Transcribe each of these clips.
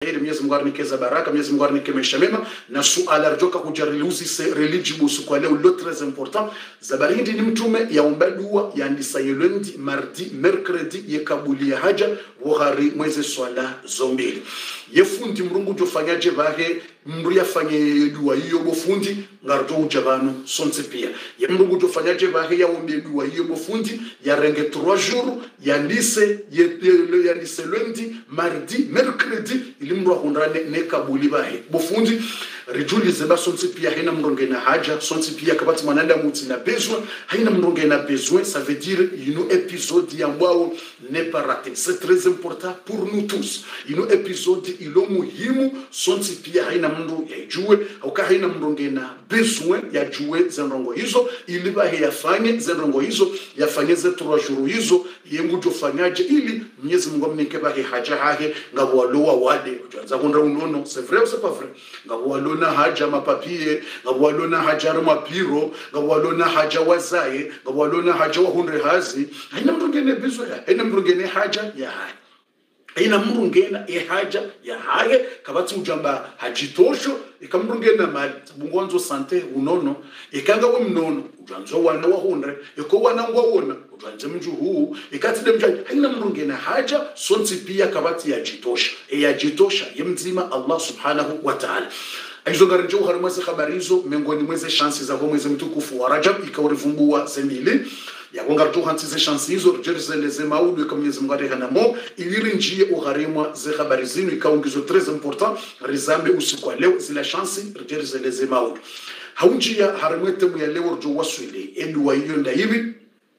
kheri, Mwenyezi Mungu arnikeza baraka, Mwenyezi Mungu arnike maisha mema. Na suala rjoka kujariluzi se religibu su kwa leo lo très important. Zabarindi ni mtume ya dua ya ndisa yelundi mardi mercredi ye kabuli ya haja wohari mweze swala zombili. Ye fundi mrungu jofanyaje bahe mru yafanye dua hiyo bofundi ngarjo ujabanu sonse pia. Ye mrungu jofanyaje bahe ya dua hiyo bofundi ya renge 3 jours ya ndise ya ndise lundi mardi mercredi ili mru akundane ne kabuli bahe bofundi rijuli zeba sonse pia haina mronge na haja sonse pia kabati mwananda muti na besoin haina mronge na besoin, ça veut dire une épisode ya mbao n'est pas raté. C'est très important pour nous tous. Une épisode ilo muhimu sonse pia haina mru ya jue au ka haina mronge na besoin ya jue zenrongo hizo ili bahe yafanye zenrongo hizo yafanye ze 3 jours hizo yengu jofanyaje ili Mwenyezi Mungu amnike bahe haja hahe ngabwaloa wade kuanza kunda unono. C'est vrai ou c'est pas vrai? Ngabwalona haja mapapie, ngabwalona haja mapiro, ngabwalona haja wazaye, ngabwalona haja wahunre hazi. Haina mrungene bezo ya, haina mrungene haja ya haye. Haina mrungena haja ya haye kabati ujamba hajitosho ikamrungena mabungonzo sante unono ikanga we mnono ujanzo wana wahunre iko wana ngwaona ujanze mju huu ikatide mjaji haina mrungena haja sonsi pia kabati ya jitosha ya jitosha yemzima Allah subhanahu wa ta'ala. Aizo garinjo harimweze khabarizo miongoni mweze chansi za mwezi mtukufu wa Rajab ikawrivumbua zemili ya ngarjo hantize chansi hizo jeruzeleze maudu kama Mwenyezi Mungu arehanamo iliri njie uharimwa ze khabarizinu ikaungizo très important rizambe usiku leo zile chansi jeruzeleze maudu haunjia harimwete mu ya leo rjo waswile elu wa hiyo nda hivi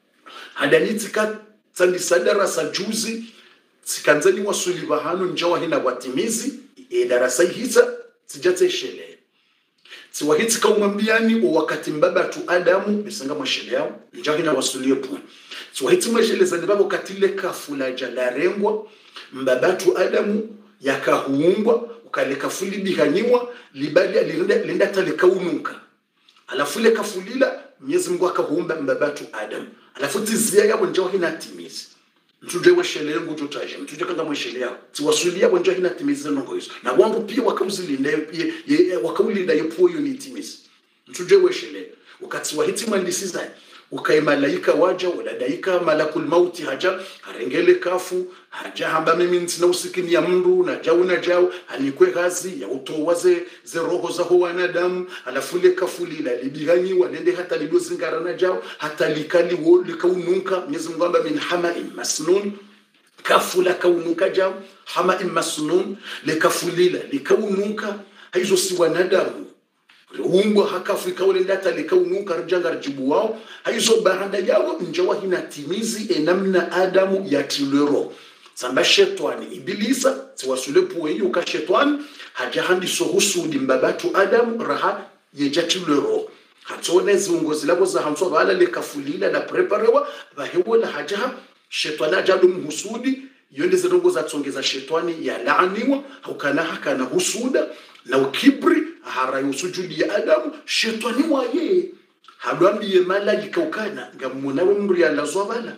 hadanitika tsandi sadara sa juzi sikanzani waswili bahano njawa hina watimizi darasa hiza sijate shele siwahiti kaumambiani o wakati mbaba tu Adamu bisanga mashele yao njahina wasulie pu siwahiti mashele za baba katile kafula jalarengwa mbaba tu Adamu yakahuungwa ukaleka fuli bihanyiwa libali alinda tale kaunuka alafu ile kafulila Mwenyezi Mungu akahuumba mbaba tu Adamu alafu tizia yabo njahina timizi mtuje washele yangu jotaje mtuje kanga mwashele yao tiwasulia bonjo hina timiza nongo hizo na wangu pia wakauzilinda wakaulinda yepo hiyo ni timiza mtuje washele wakati wa hitima ndisiza ukaimalaika waja wala daika malakul mauti haja harengele kafu haja hamba mimi ntina usikini ya mndu na jao anikwe gazi ya utowaze ze roho za wanadamu alafule kafulila libiganyi wanende hata libozingara na jao hata likali wo likaununka Mwenyezi Mungu amba min hama'in masnun kafula kaunuka jao hama'in masnun likafulila likaununka hizo si wanadamu umbwa hakafu wale ndata likaunuka rjanga rjibu wao hizo baada yao njawa hina timizi enamna Adamu ya tilero samba shetani ibilisa tiwasule puwe yuka shetani haja handi sohusudi mbabatu Adamu raha yejatilero hatone zungozi labo za hamso bala likafulila na preparewa bahewola haja shetani ajadu mhusudi yonde zirongo za tsongeza shetani ya laaniwa haukana hakana husuda na ukibri harayo sujudi ya Adamu shetani waye halwambiye malaika ukana ngamuna we mru ya lazwa bala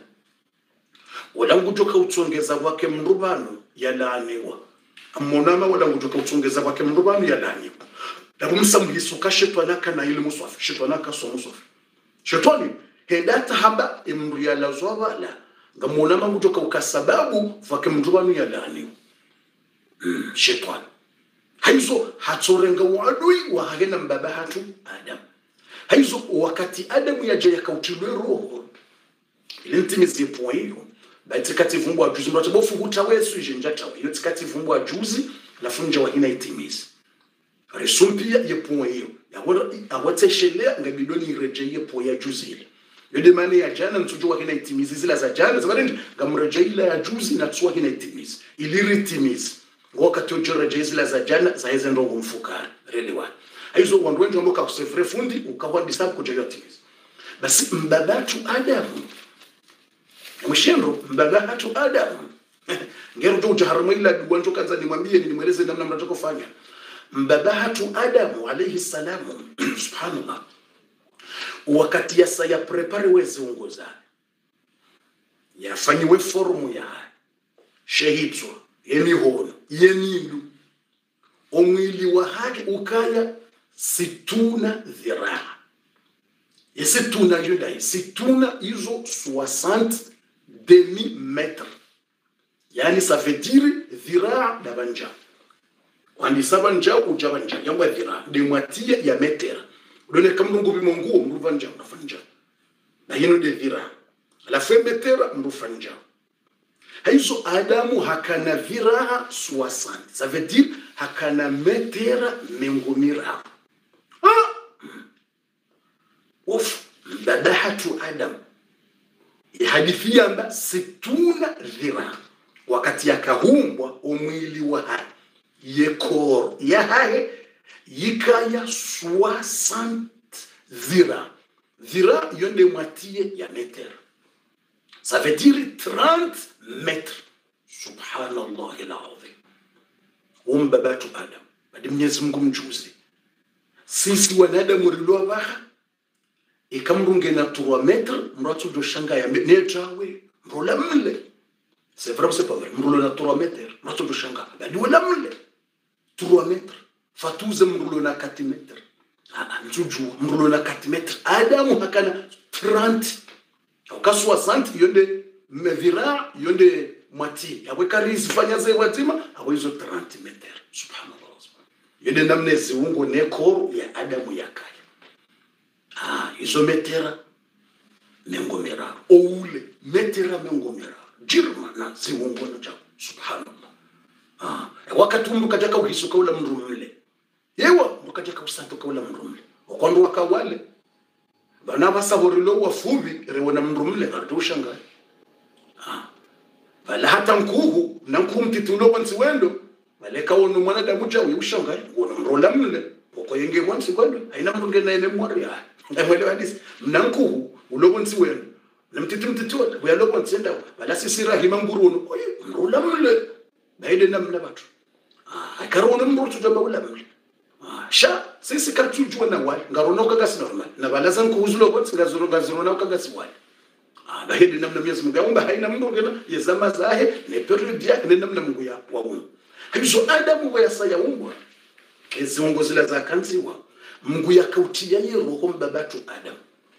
wala ngujoka utsongeza kwake mrubano ya laaniwa amonama wala ngujoka utsongeza kwake mrubano ya laaniwa ndakumsambiso ka shetani kana ile muswafi shetani ka so muswafi shetani hedata haba mru ya lazwa bala ngamuna ngujoka ukasababu kwake mrubano ya laaniwa shetani haizo hatsorenga wadui wa hagena mbaba hatu Adam haizo wakati Adamu yaje yakautilwe roho ilintimizi poyo batikati vumbu ajuzi mbato bofu hutawesu jenjata yo tikati vumbu ajuzi la funja wa hina itimizi resumpia ye poyo awate shelea ngabidoni rejeye poyo ajuzi ile yode mane ya jana ntujua hina itimizi zila za jana zabarindi ngamrejeila ya juzi na tswa hina itimizi iliritimizi wakati ujora jezila za jana za hizo ndongo mfukara relewa hizo wandwenje mboka kusefre fundi ukawandi sabu kujayotimiza basi mbabatu Adamu mshendo mbabatu Adamu ngero jo jaharama ila duwanjo kanza nimwambie nimweleze namna mnataka kufanya mbabatu Adamu alayhi salamu subhanallah wakati yasa ya prepare wezi ungoza yafanyiwe forumu ya shehitwa yemihono yenindu omwili wa hake ukaya situna dhiraa. Situna yudai, situna izo 60 demi-metre. Yani ça veut dire dhiraa dabanja. Wandi sabanja ujabanja, yangwa dhiraa. De mwatia ya metera. Udone kamnungu bimonguo mruvanja, unafanja. Na yino de dhiraa. La fe metera mrufanja. Haizo Adamu hakana dhiraa 60. Ça veut dire hakana metera mengumira. Dadahatu Adam. Hadithi yamba situna dhiraa. Wakati yakahumbwa umwili wa hai. Yekor. Ya hai yikaya 60 dhiraa. Dhiraa yonde mwatie ya metera. Ça veut dire 30 mètres. Subhanallah al-azim. Babatu Adam. Badi Mwenyezi Mungu mjuzi. Sisi wanadamu rilwa baha. Ikamrunge na 3 mètres. Mratu do shanga ya nejawe. Mrola mle. C'est vrai ou c'est pas vrai? Mrola na 3 mètres. Mratu do shanga. Badi wala mle. 3 mètres. Fatuze mrola na 4 mètres. Mtuju mrola na 4 mètres. Adamu hakana 30. Ka 60 yonde mevira yonde mwati yawe karizi fanya ze watima awe hizo 30 meter. Subhanallah. Yonde namne ziungo nekoro ya Adamu yakaya. Hizo metera mengomera oule metera mengomera jirma na ziungo na jabu. Subhanallah. Wakati mkataka uhisuka ula mrumile yewa mkataka usantoka ula mrumile wakwando wakawale bana basahorilo wafubi rewona mrumle ngadushangai bala hata nkuhu nanku mtitulo wansi wendo baleka wono mwana damu jawi ushangai wona mrola mle poko yenge wansi kwendo aina mrunge na ene mwari ya emwele hadisi nankuhu ulo wansi wendo namtitimtituwa uyalo wansi enda bala sisira himanguru wono oyi mrola mle baide namna batu akarona mrutu jamba ula mle sha sisi katujua na wali ngaronoka gasi normal na balaza nkuhuzulo kwatsi ngazurona ukagasi wali bahidi namna Mwenyezi Mungu yaumba haina Mungu ngena yezama zahe ne period yake ne namna Mungu ya waungu hizo Adamu wa yasaya ungwa kezongo zila za kanziwa Mungu yakautia ye roho mbabatu Adamu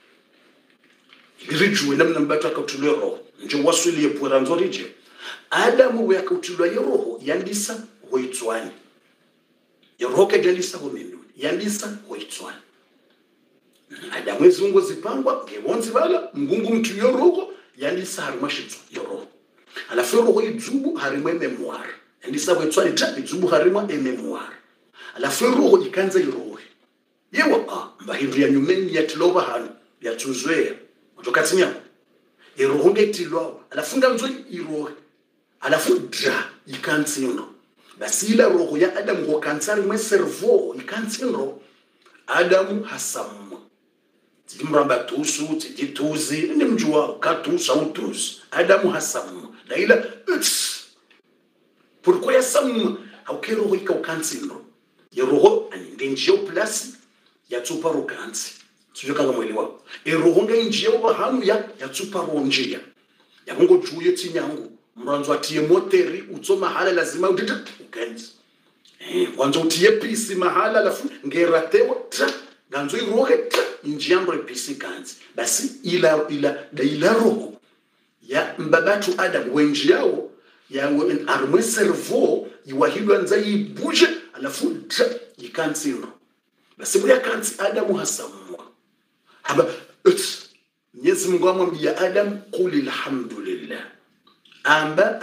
irijwe namna mbabatu akautulwa roho nje wasuli yepura nzorije Adamu wa yakautulwa ye roho yandisa hoitswani yoroke jalisa homenu yandisa hoitswani Adamu ezungo zipangwa ngebonzi bala mgungu mtu yoroko yandisa harimashitso yoro alafu roho izubu harimwe memoire yandisa hoitswani ta izubu harimwa memoire alafu roho ikanza yoro yewa mbahindri ya nyumeni ya tiloba hanu ya tuzwe kutokatsinya roho ngetilwa alafu nganzo iroho alafu dra ikantsino basila roho ya Adamu kwa kansari mwe servo ikansino Adamu hasamu timramba tusu tijituzi ni mjua katusa utuzi Adamu hasamu daila pourquoi yasamu hauke roho ikaukansino ya roho aningenjio plasi ya tuparo kansi sio kama mwili wao roho ngenjio bahamu ya tuparo njia ya mungu juye tinyangu mranzo atie moteri utsoma hala lazima udite ukenzi kwanza utie pisi mahala alafu ngeratewa ganzo irohe injiambo pisi kanzi basi ila roho ya mbabatu Adam wenji yao ya armwe servo iwahilwa nza ibuje alafu ikanzino basi bya kanzi Adamu hasamwa haba Mwenyezi Mungu amwambia Adam qul alhamdulillah amba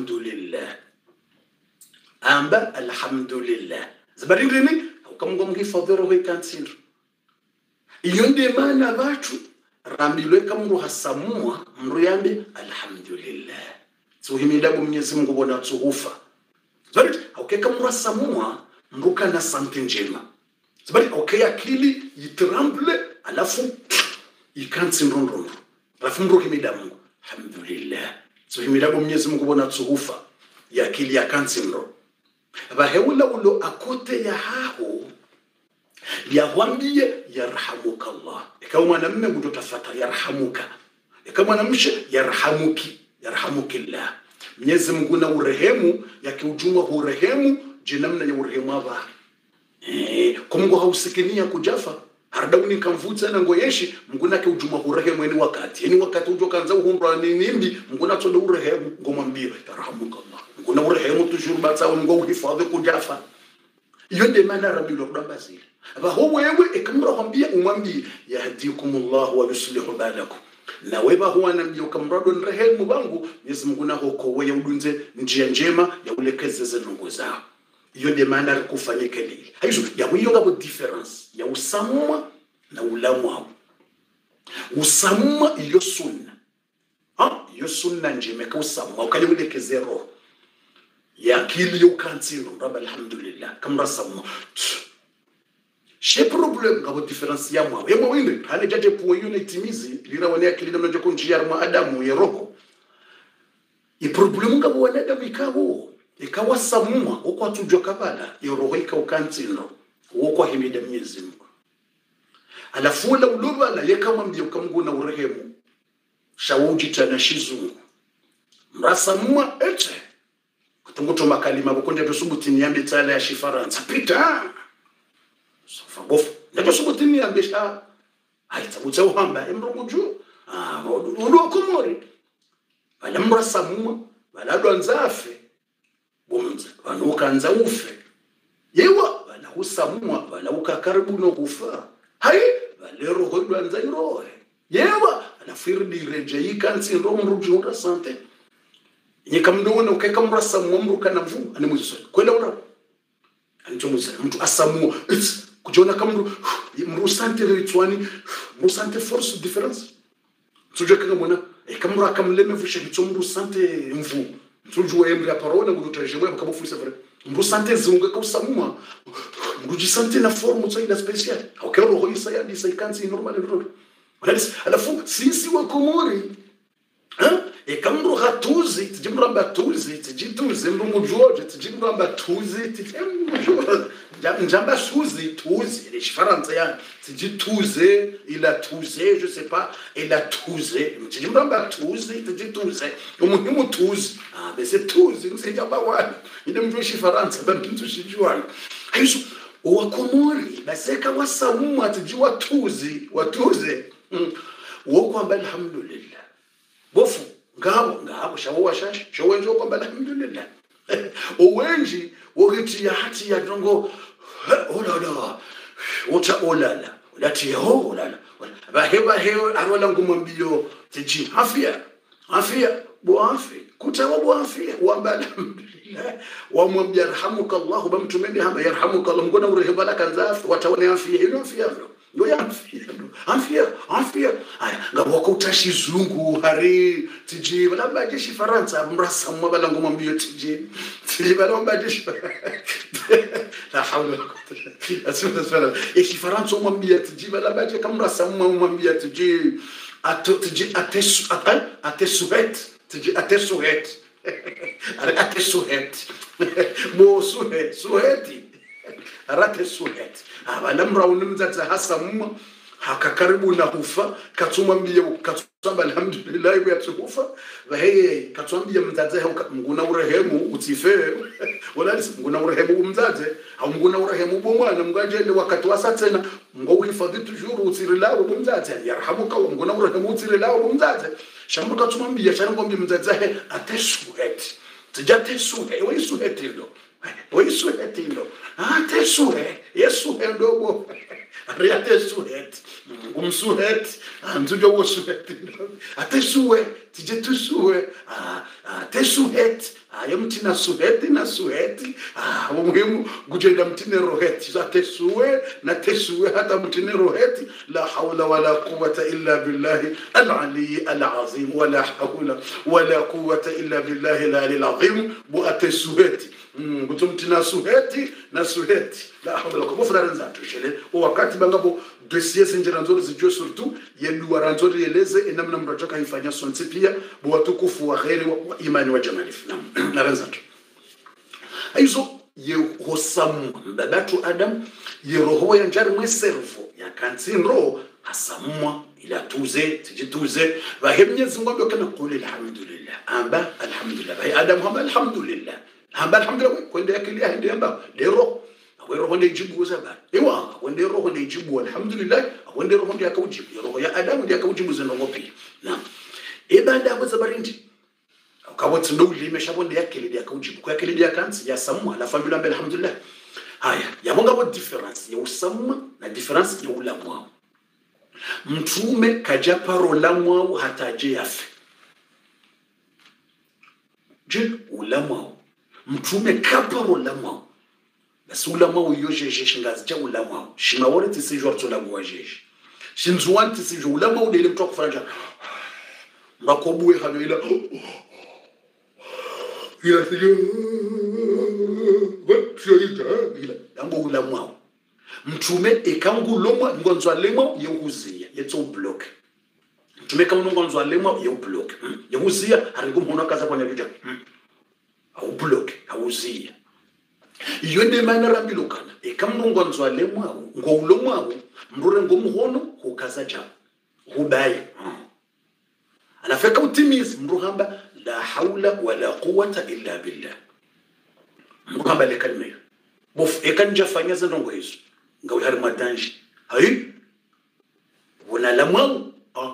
alhamdulillah zabarini ukamngo mgifadhoro wekantsindro iyonde mana batu rambilwe kamuru hasamua mruyambe alhamdulillah tuhimida Mwenyezi Mungu bona tsuhufa zabari ukeka muru hasamua mruka na sante njema zabari ukaya akili yitramble alafu ikantsindro alafu mruki mida Mungu alhamdulillah tuhimida Mwenyezi Mungu bona tsuhufa ya akili ya kantsindro bahewula ulo akote ya hao liawambie yarhamuka Allah ikawa mwanamume kutotafata yarhamuka ikawa mwanamshe yarhamukillah Mwenyezi Mungu na urehemu yakiujumwa urehemu jinamna ya urehemu aba kumgo hausikinia kujafa hardauni kamvutsa na ngoyeshi mnguna ke ujuma urehemu ni wakati ujo kanza uhundwa ni nimbi mnguna tole urehemu ngomambira yarhamukallah mnguna urehemu tujurba tsawo ngo uhifadhi kujafa iyo de mana rabbil rabazil aba ho wewe ekamra kwambia umwambie yahdikumullah wa yuslihu balakum na weba huwa anambia ukamrado nrehemu bangu Mwenyezi Mungu nako kowe udunze njia njema ya ulekezeze nungu zao iyo de maana kufanyike lile haizo ya wiyo ngabo difference ya usamwa na ulamwa usamwa iyo sunna iyo sunna njema ka usamwa ukali ulekeze roho ya akili yo kansiro rabbil alhamdulillah kamra samwa she problem ngabo difference ya mwa yemo winde hane jaje puo yune timizi lira wane akili na mnajoko njia ya Adamu ya roho i problem ngabo wane Adamu ikawa samuma uko atujwa kabala roho ikaukansiro uko himida Mwenyezi Mungu alafu la ulubala yakamwambia ukamguna urehemu shawuji tana shizungu mrasamuma ete kutunguto makalima bukonde besubuti niambe tala ya shifaransa pita sofa bofu ndio subuti niambe sha haitabuta uhamba emronguju ndo komori bala mrasamuma bala dwanzafe bomza banukanza ufe yewa bala usamuma bala ukakaribu no kufa hai bala roho dwanza irohe yewa anafirdi reje yikansi ndo mruju ura sante nyikamndona ukakamra samu mruka na mvu animuzo kwela ura anitomuza mtu asamu kujona kamru mrusante ritwani mrusante force difference tujue kanga mwana kamra kamleme vushe hitomru sante mvu tujue emri aparona ngutajemwe bakabufuisa vre mrusante zunga ka usamuma mrujisante na forme tsaida special okero roho isa ya disa ikansi normal ro alafu sisi wa Komori kamro hatuzi tijimramba tuzi tijituze mrungu George tijimramba tuzi njamba suzi tuzi les faransa ya tijituze ila tuze je sais pas ila tuze tijimramba tuzi tijituze umuhimu tuzi mais c'est tuzi c'est njamba wani inde mjwe shifaransa bamtu shijwana hizo wa Komori baseka wasamu atijwa tuzi watuze woko amba alhamdulillah bofu ngabo shawenjo kwamba alhamdulillah owenji wogiti ya hati ya dongo olala ota olala lati ho olala baheba arola ngumambio tiji afia boafi kutawa boafi wamba alhamdulillah wa mwambia yarhamukallah bamtumeni hama yarhamukallah ngona ureheba la kanzafi watawana afia ino afia ndio afia ngabo kutashi zungu hari tiji balamba jeshi faransa mrasa mwabala ngomambio tiji balamba jeshi la hawla wala quwwata asuna jeshi faransa mwambia tiji balamba jeshi kamrasa mwambia tiji atesuhet mo suheti arate suhet abalamra unimzatsa hasamuma hakakaribu na hufa katumwambia katamba alhamdulillah ya tukufa bahe katwambia mzaze mnguna urehemu utife wala mnguna urehemu mzaze au mnguna urehemu bomwana mngajele wakati wasatena ngouhifadhi tujuru utsirilao bomzaze yarhamuka mnguna urehemu utsirilao bomzaze shambuka tumwambia chanangombi mzaze atesuhet tijate suhe wesuhetilo wesuhetilo atesuhe yesuhe ndogo Ariate suhet, umsuhet, anzujo wo suhet. Atesuhe, tijetu suhe, atesuhet, ayamtina suhet na suhet. Umuhimu gujenda mtine rohet. Atesuhe na tesuhe hata mtine rohet. La hawla wala quwwata illa billahi al-ali al-azim. Wala hawla wala quwwata illa billahi al-ali al-azim. Bu atesuheti. Gutumtina suheti na suheti. La hawla wala quwwata wakati bangapo dossier zinjira nzuri zijue surtout yelu ranzori eleze enamna mrajoka ifanya sonse pia watukufu wa khairi wa imani wa jamalifu na ranzatu aizo ye hosamu babatu adam ye roho ya njari mwe servo ya kantinro hasamwa ila tuze tijituze bahemnye zingombe kana qul alhamdulillah amba alhamdulillah bay adam hama alhamdulillah hamba alhamdulillah kwende akili hende hamba lero awero honde jibu zabari ewa kwende ro honde jibu alhamdulillah kwende ro honde akaujibu ro ya adamu ndi akaujibu zeno ngopi na ebanda abazabari ndi akabotsi ndo ulime shabonde akili ndi akaujibu kwa akili ndi akansi ya samu la family ambe alhamdulillah haya yabonga bo difference ya usamu na difference ya ulamwa mtume kaja parola mwao hataje yafe je ulamwa mtume kaparola mwao basi ulamwa yojeje shingazi cha ulamwa shimawore tisijwa tsola gwajeje shinzuwan tisijwa ulamwa udele mtu akufanya ngakobuwe hano ila sijwa ila yango ulamwa mtume ekangu lomwa ngonzwa lemwa yehuzia yetso block mtume kangu ngonzwa lemwa yehublock yehuzia aringo mhono kaza kwa nyabuja au block awuzia iyo ndi mana rambilokana ekamnu ngonzwa lemwa ngolomwa mrure ngomhono kukaza cha hubai anafeka utimizi mruhamba la haula wala quwwata illa billah mruhamba le kalme bof ekanja fanya zendongo hizo ngawi hari madanji hai wala lamwa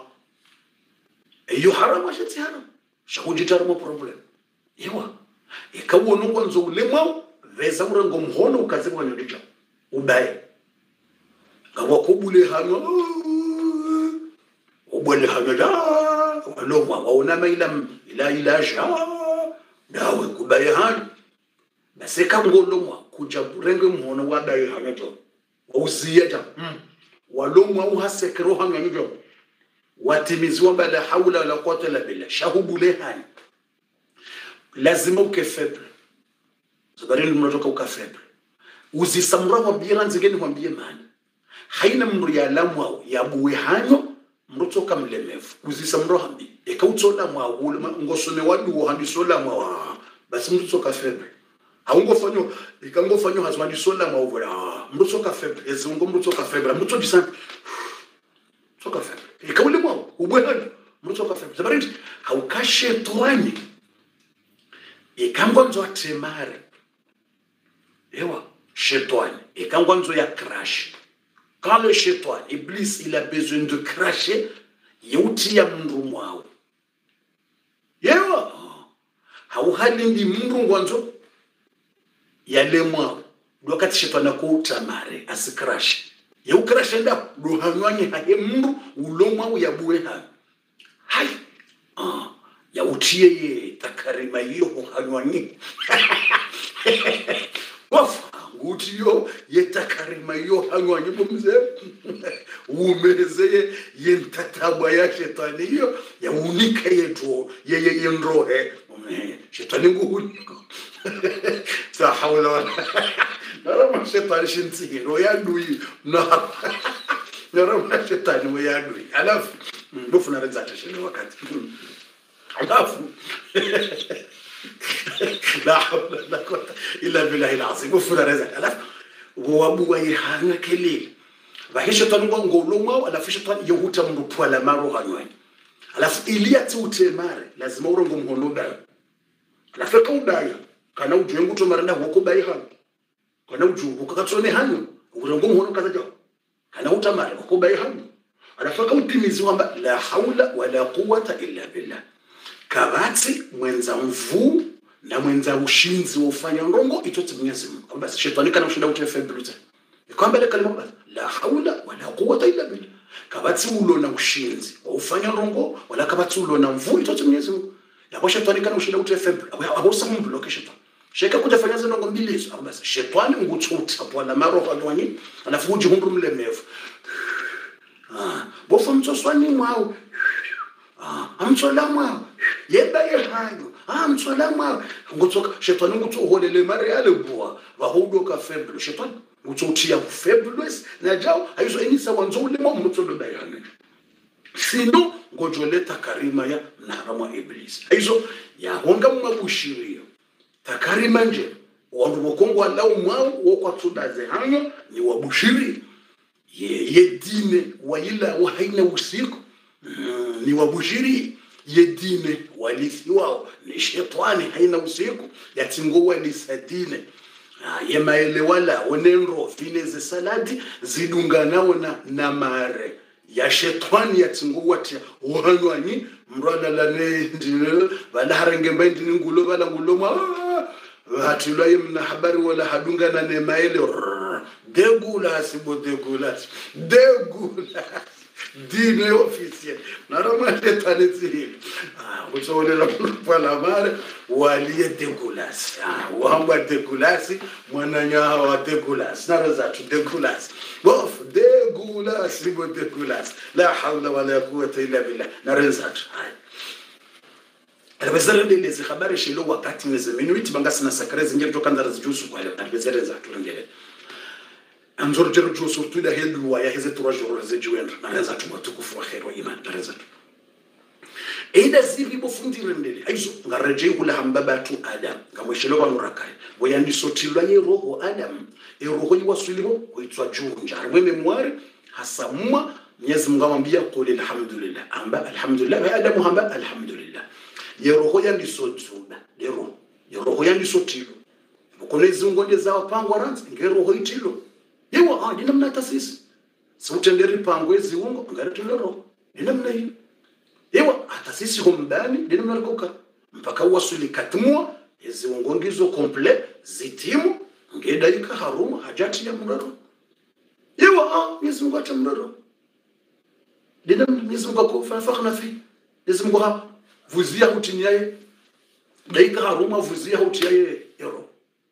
iyo harama shati haram shakuji tarmo problem yewa ikawo nongonzo ulemwa veza urango mhono ukazibwa nyondija ubaye ngawa kubule hano ubole hano da walomwa waona maila ilaja dawe kubaye hano baseka ngolomwa kuja burenge mhono wabaye hano jo uziyeta walomwa uhasekero hano njo watimizwa bala haula wala quwwata illa billah shahubule hano lazima uke faible zabari mnatoka uka faible uzisamura wabira nzigeni mwambie mani haina mndu ya lamwa ya buwe hanyo mrutoka mlemevu uzisamura hambi ekautsola mwa ngosone wadu handi sola mwa basi mrutoka faible haungofanyo ikangofanyo hazwandi sola mwa uvula mrutoka faible ezungo mrutoka faible mruto disant soka faible ekaule mwa ubwe hanyo mrutoka faible zabari haukashe tuani ikangonzo atemare ewa shetani ikangonzo ya crash quand le chétan iblis il a besoin de cracher yuti ya mundu mwao yewa hauhalindi mundu ngwanzo ya lemwa wakati shetani ko tamare asicrash yu crash enda do hanwanye haye mundu ulomwa yabuwe ha hai ya utie ye takarima hiyo kuhanywani wafu utiyo ye takarima hiyo hanywani mumze umeze ye ntatabwa ya shetani hiyo ya unika yetu ye nrohe shetani nguhuniko sa hawla wala nara shetani shintsiro ya ndui nara shetani ya ndui alafu ndofuna rezata shele wakati alafu la hawla la quwwata illa billahi alazim ufuna rezata alafu wabu yihanga kelele bahisha tanwa ngolomwa alafu shetani yohuta mrupwala maro hanywani alafu iliyati utemare lazima urongo mhonoda alafu kaudaya kana ujengu to maranda hoko bayi hano kana ujubu kakatsone hano urongo mhono kazajo kana utamare hoko bayi hano alafu kautimizi kwamba la haula wala quwwata illa billah kabati mwenza mvu na mwenza ushinzi ufanya ngongo itoti Mwenyezi Mungu basi shetani kana ushinda utefebrute kwamba ile kalima la haula wala quwwata illa billah kabati ulo na ushinzi ufanya ngongo wala kabati ulo na mvu itoti Mwenyezi Mungu yabo shetani kana ushinda utefebrute abosa mbloke shetani sheka kutafanya zino ngombili hizo basi shetani ngutsuta bwana maroho adwani alafu ujihumbu mlemevu bofa mtsoswani mwao amtsola mwao yeba yehayo amtsola mwao ngutsoka shetani ngutsoholele mariale bua bahudo ka faible shetani ngutsotia ku faiblesse na jao ayizo enisa wanzole mo mtsolo bayane sino ngojoleta karima ya narama iblis ayizo ya honga mwabushiriyo takarima nje wandu bokongo alao mwao wokwatsudaze hanyo ni wabushiri ye dine wa ila wa haina usiku ni wabushiri ye dine walithi wao ni shetani haina usiku yatingo walisadine yemaele wala onenro fineze saladi zidunganao na mare ya shetani yatingo watia wanwani mrala la ne ndine bala harengemba ndine ngulo bala nguloma hatulwa yemna habari wala hadungana ne maele degulas bo degulas dine officiel normalement taneti utsonela pala mare waliye degulas wamba degulas mwananya wa degulas naraza tu degulas bof degulas bo degulas la hawla wala quwwata illa billah naraza tu Alibezere ndezi habari shilo wakati mwezi minuiti bangasi na sakarezi ngeri toka ndara zijusu kwa alibezere za turengele anzoro jero jusu tuida helu wa ya heze turajoro heze juendra na reza tu matukufu wa khairu iman na reza tu eida zivi bofundire ndele aizo ngareje kula hambaba tu adam ngamweshelo kwa nurakai boyandi sotilwa ye roho adam roho yi wasulimo kuitwa junja mweme mwari hasamma Mwenyezi Mungu amwambia qul alhamdulillah amba alhamdulillah adam hamba alhamdulillah yeroho yandi sotuba yeroho yandi sotilo bukone zungonde za wapangwa ranzi ngeroho itilo yewa dina mna tasisi sutenderi pangwe ziungo ngaretulero dina mna hiyo yewa atasisi hombani dina mna koka mpaka wasuli katmua ziungo ngizo komple zitimu ngedaika haruma hajati ya mraro yewa Mwenyezi Mungu atamraro dina Mwenyezi Mungu kufafakhna fi Mwenyezi Mungu hapa vuzia hutiniaye daika haruma vuzia hutiaye ero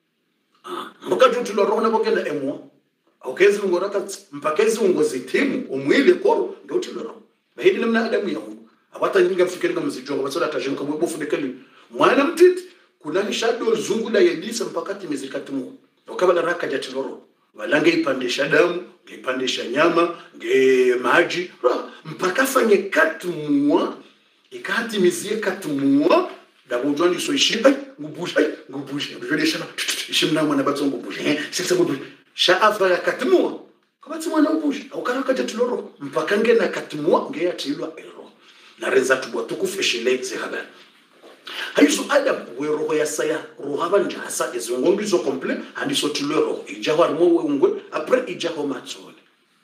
mukatu tulorona bokenda emwa okezi ngoraka mpakezi ungozitimu umwile koro ndio tuloro bahidi namna adamu yangu abata nyinga mfikiri kama mzijonga basola tajinka bofundekeli mwana mtiti kuna nishado zungula yelisa mpaka timizikatimu okabala raka jatiloro walange ipandisha damu ipandisha nyama nge maji mpaka fanye katumwa ikati mizie katumwa dabujwani so ishiba ngubusha bujole shana ishimna mwana batso ngubusha sasa ngubusha shaafa ya katumwa kabatsi mwana ngubusha ukaraka jatiloro mpaka nge na katumwa nge yatilwa ero na reza tubwa tukufeshele zihaba haizo adam we roho ya saya roho banja hasa izongombi zo komple handi sotilwe roho ijaho armo we ungwe apre ijaho matsoni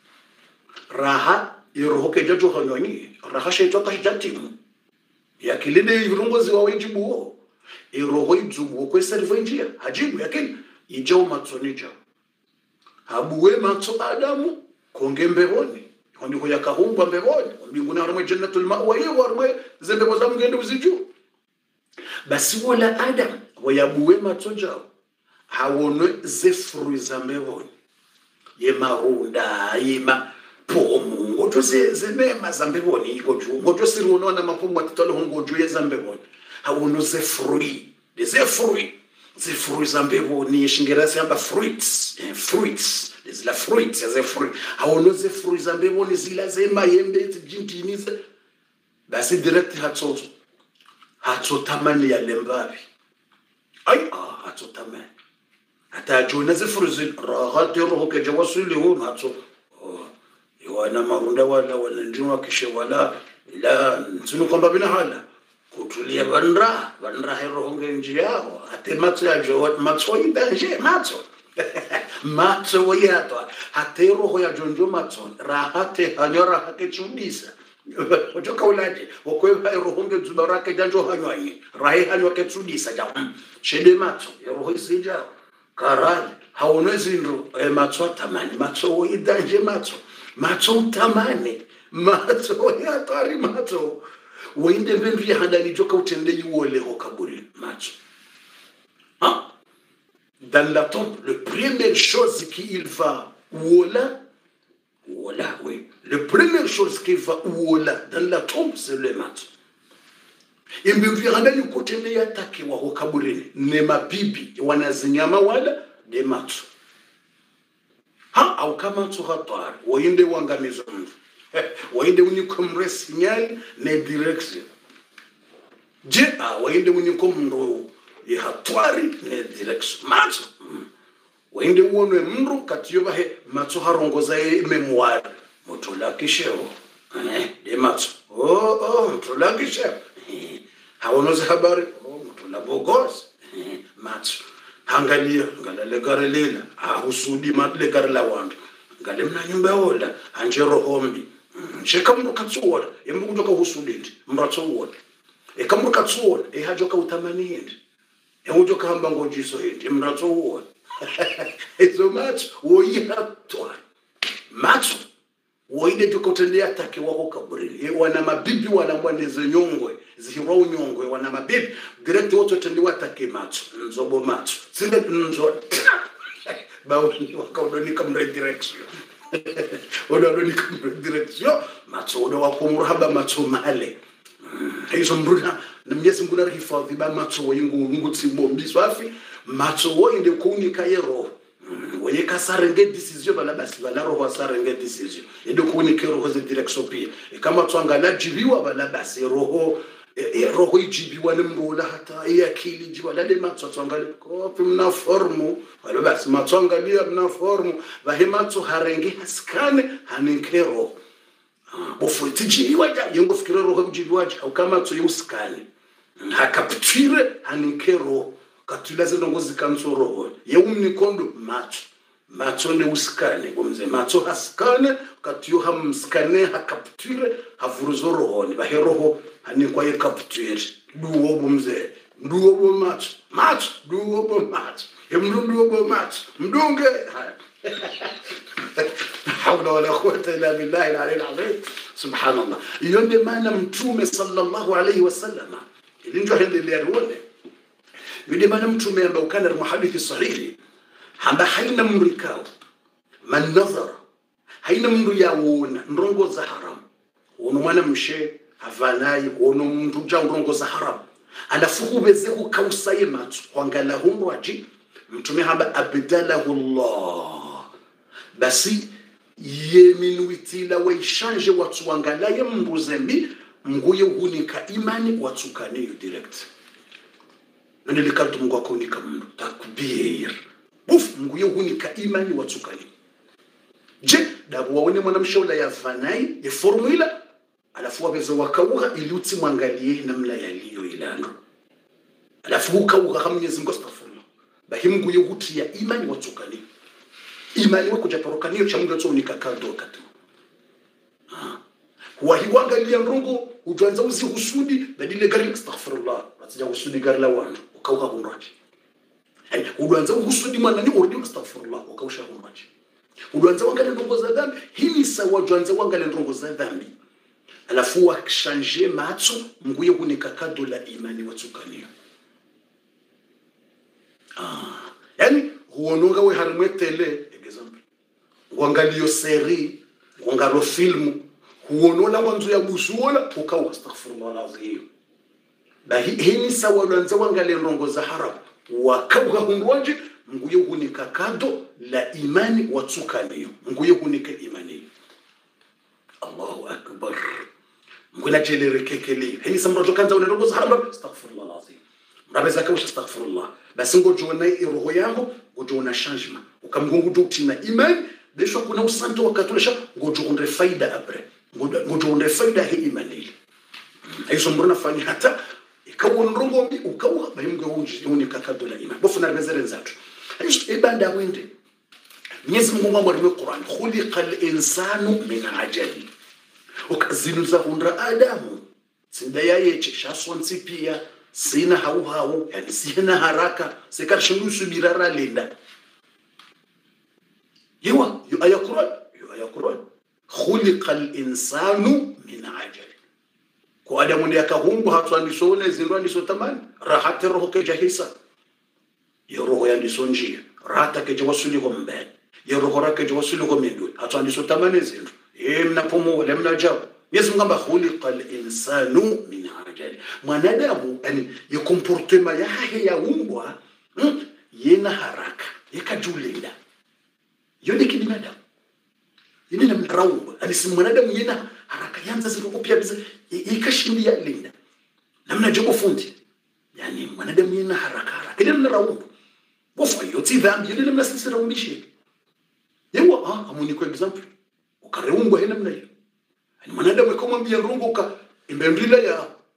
raha roho ke jajo hanyoni raha sheto ka jatimu yakilinde virungozi wa wenjibu roho izubu ko servo injia hajibu yakini ijaho matsoni ja habuwe matso adamu kongembe boni kondi ko yakahumba mbeboni mbinguna armo jannatul ma'wa yewa armo zembe bozamu ngende uziju basi wala adam wayabuwe matsoja hawonwe ze fruits za mbeboni ye marunda yema pomu ngoto ze mema za mbeboni iko juu ngoto siri unaona mapomu atitolo ngojo ye za mbeboni hawonwe ze fruits za mbeboni shingerasi amba fruits zila fruits ze fruit hawonwe ze fruits za mbeboni zila ze mayembe jinjinize basi direct hatsotamani ya lembabi hatsotamani hata jona zifruzi rahati roho ke jawasuli hu hatso iwana marunda wala ndinwa kishe wala ila nsunu kwamba bina hala kutulia bandra hero honge njiyao hate matso ya jo matso idanje matso yato hate roho ya jonjo matso rahate hanyora hake chudisa ojoka ulaje okweba roho nge zubaraka janjo hanywanyi rahe hanywa ketsudisa ja shede matso roho isija karali haonezi ndo matso tamani matso idanje matso tamani matso ya tari matso wende benvi hadani joka utende yuole hokaburi matso dans la tombe le première chose qu'il va voilà oui. La première chose qu'il va dans la tombe, c'est le matzo. Et me viranda ni kutende yatake wa hokaburini. Ne mabibi wanazinyama wala de matzo. Au kama tsuhatwari. Wainde wangamizo mtu. Wainde unikomre signal ne direction. Wainde unikomro ihatwari ne direction. Matzo. Wende uonwe mru katiyoba he matso harongoza memoire motolakisheo de matso motolakisheo haonoze habari mtu la bogozi matso angalia ngalale garelela ahusudi matle garela wandu ngale mna nyumba ola anjero hombi cheka mno katsuola embu kutoka husudindi mratso wona ekamuru katsuola ehajoka utamanindi emujoka hamba ngojiso hindi mratso wona ezo matso woyatwa matso woide tukotendea take wako kaburi wana mabibi wana mwaneze nyongwe zihiro nyongwe wana mabibi direct wote tendiwa take matso nzobo matso sinde nzo bauni wakaodonika mre direction ododonika mre direction matso odo wakumurahaba matso male hizo mbruna na Mwenyezi Mungu anahifadhi ba matso woyingu ngutsi bombi swafi matso woinde kuunika yero wenye kasarenge decision bala basi bala roho sarenge decision edo kuunika roho ze direction pia kama twangala jibiwa bala basi roho roho ijibiwa nemrola hata akili jibiwa lale matso twangala ko mna formu bala basi matso angalia mna formu bahematso harenge haskane haninkero bofu tijibiwa yengo fikira roho jibiwa au kama tso yuskane hakaptire haninkero katulaze ndongozi kansoro yeumni kondo matso ne uskane bomze matso haskane katiyo hamskane hakaptire havuruzo rohoni baheroho hanikwa ye kaptire duwo bomze duwo bo matso duwo bo matso yemduwo bo matso mdunge hawla wala quwwata illa billahi al-ali al-azim subhanallah yonde maana mtume sallallahu alayhi wasallam ilinjo hendelea ruone yule maana mtume ambaye kana muhadithi sahihi hamba haina mrikao man nazar haina mndu yaona ndongo za haram wono mwana mshe havanayi wono mndu ja ndongo za haram alafu kubeze kukausaye matu kwangala hundo aji mtume hamba abdalahu Allah basi yeminuitila wa ishanje watu wangalaye mndu zembi mguye hunika imani watukane direct nende kantu Mungu akonika mndu takbir buf Mungu yuhunika imani watukani je dabu waone mwanamshaula ya vanai ya formula alafu wabezo wakauga iluti mwangalie namna yaliyo ilando alafu ukauga Mwenyezi Mungu astaghfirullah bahi Mungu yuhutia imani watukani imani wako japorokaniyo cha Mungu atonika kando wakati wahiwangalia ndongo ujanza uzi husudi badile gari astaghfirullah atija husudi gari la wandu ukauga kunraji udanza husudi mwana ni urudi astaghfirullah ukausha kunraji udanza wangale ndongo za dhambi hili sawa udanza wangale ndongo za dhambi alafu wakshanje matso nguye kunika kado la imani watukania yani huononga we harimwetele example wangalio seri wangalo filmu huonola wanzo ya busuola ukawa astaghfirullah alazim hini sawa udanza wangale ndongo za haram wakauga hundwaje nguye kunika kado la imani watukania nguye kunika imani Allahu akbar nguna jelere kekeli hini samrojo kanza ndongo za haram astaghfirullah alazim mrabeza kausha astaghfirullah basi ngojona iroho yako ngojona changement ukamgongo dotina imani desho kuna usanto wakatulesha ngojona faida abre ngojona faida hii imani aiso mrona fanya hata ikawa ndongo mbi ukawa bayimgo unika kado la imani bofu na bezere nzatu aiso ibanda wende Mwenyezi Mungu mwamwe Qur'an khuliqal insanu min ajali ukazinu za hundra adamu sinda yaye chashaswansi pia sina hau yani sina haraka sikarshindu subirara lenda يوا يقرأ خلق الإنسان من عجل كو آدم يكهون بحثوان لسولة زنوان لسو تمان راحت الروح كجهيسا يروح يلسون جي راحت كجواسولي غمبان يروح راك كجواسولي غميدون حثوان لسو تمان زنو يمنا فمو لمنا جاو يسمى خلق الإنسان من عجل mwanadamu yani yekomportema yahe ya umbwa yena haraka yekajulinda yone kibinadamu yene namraumba yani si mwanadamu yena haraka yanza zikopia bize ikashimbia linda namna jogo fundi yani mwanadamu yena haraka ile namraumba bofa yoti dhambi ile namna sisi raumbishi yewa amuni kwa example ukareumba hena namna hiyo yani mwanadamu kama mbia runguka imbendila ya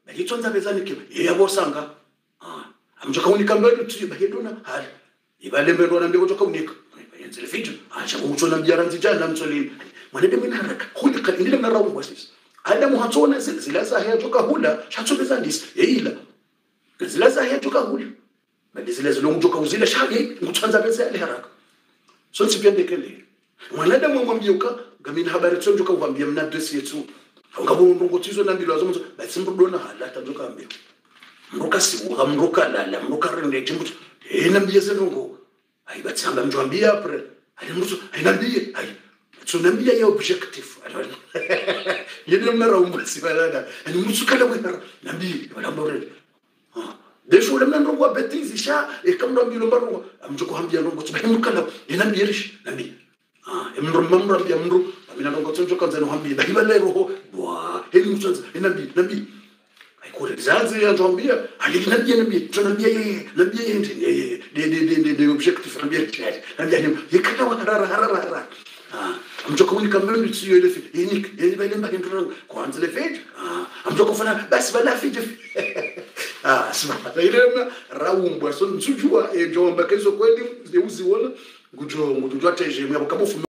Bakitonza bezani ke yabosanga amjoka unika mbele tu bahedona hali ibalembe ndo anambia kutoka unika yenze vitu acha kuchona mjaranzi jana msolini mwanede mimi haraka hulika ndile mnarawu basi adamu hatona zilaza hayatoka hula shatsobeza ndisi yeila zilaza hayatoka hula bali zilaza lo kutoka uzile shaye nguthanza beza yale haraka so sipendekele mwanede mwambiuka ngamina habari tsonjo ka ubambia mna dress yetu ngabundu ngotizo nambilo azomuzo basi mbudona halata njoka ambia mruka sibuka mruka lala mruka rende chimbuto nambia zenongo ai batsanga mjwambia apre ai mruso ai nambia ai tsunambia ya objective yene mara umbasi balada ani musukala wena nambia balambore desho le mnando kwa betizi sha ekamndo mbilo mbarongo amjoko hambia longo tsubemukala nambia rish nambia emro mamra mru amina longo tsonjo kanza no hambia bakibale roho bwa heli mutsonza nambia kule zanzi ya njambia nambia tunambia yeye nambia yeye de objectif nambia tayari nambia yekata harara amjoko unika mbele tsiyo ile fi yeni bale mba ndro kwanza le fete amjoko fana basi bala fete sima ile raumbo so nsujua njomba kezo kweli uzi wala ngujo teje mwa kama